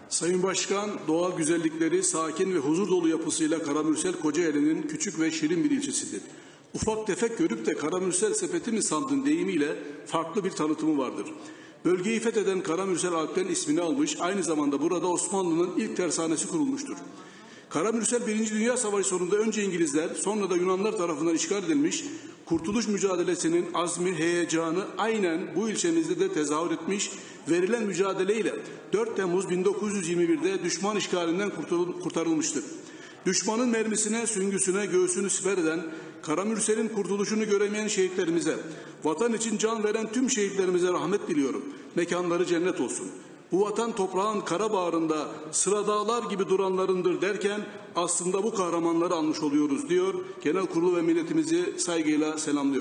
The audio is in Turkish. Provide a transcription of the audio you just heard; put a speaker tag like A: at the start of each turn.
A: Sayın Başkan, doğal güzellikleri, sakin ve huzur dolu yapısıyla Karamürsel Kocaeli'nin küçük ve şirin bir ilçesidir. Ufak tefek görüp de Karamürsel sepeti mi sandın deyimiyle farklı bir tanıtımı vardır. Bölgeyi fetheden Karamürsel Alp'ten ismini almış, aynı zamanda burada Osmanlı'nın ilk tersanesi kurulmuştur. Karamürsel 1. Dünya Savaşı sonunda önce İngilizler, sonra da Yunanlar tarafından işgal edilmiş, kurtuluş mücadelesinin azmi, heyecanı aynen bu ilçemizde de tezahür etmiş, verilen mücadeleyle 4 Temmuz 1921'de düşman işgalinden kurtarılmıştır. Düşmanın mermisine, süngüsüne, göğsünü siper eden, Karamürsel'in kurtuluşunu göremeyen şehitlerimize, vatan için can veren tüm şehitlerimize rahmet diliyorum. Mekanları cennet olsun. Bu vatan toprağın kara bağrında sıra dağlar gibi duranlarındır derken aslında bu kahramanları anmış oluyoruz diyor. Genel kurulu ve milletimizi saygıyla selamlıyor.